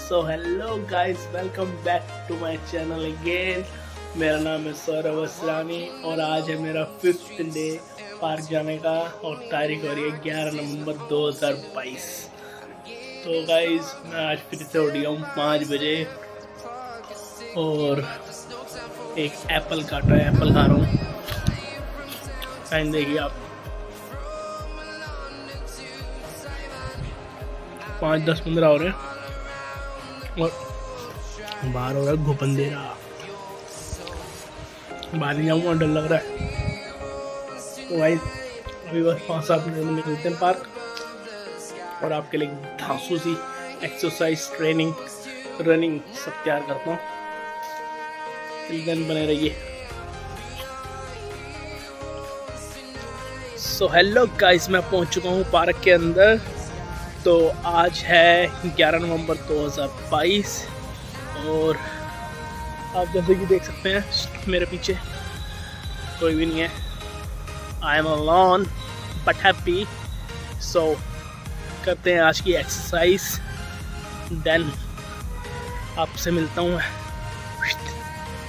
So hello guys, welcome back to my channel again. मेरा नाम है सौरभ असरानी और आज है मेरा 5th डे पार्क जाने का और तारीख हो रही है 11 नवंबर 2022। तो गाइस मैं आज फिर से उठ गया हूँ 5 बजे और एक एप्पल काटा है, एप्पल खा रहा हूँ। टाइम देखिए आप, 5, 10, 15 हो रहे हैं और बाहर हो रहा है घुप अंधेरा। बाहर नहीं जाऊँगा, डर लग रहा है। तो भाई अभी बस 5-7 मिनट में निकलते हैं पार्क और आपके लिए धांसू सी एक्सरसाइज, ट्रेनिंग, रनिंग सब तैयार करता हूँ। दिन बने रहिए। सो हेलो गाइस, मैं पहुंच चुका हूँ पार्क के अंदर। तो आज है 11 नवंबर 2022 और आप जैसे कि देख सकते हैं मेरे पीछे कोई भी नहीं है। I am alone but happy. So करते हैं आज की एक्सरसाइज, देन आपसे मिलता हूँ।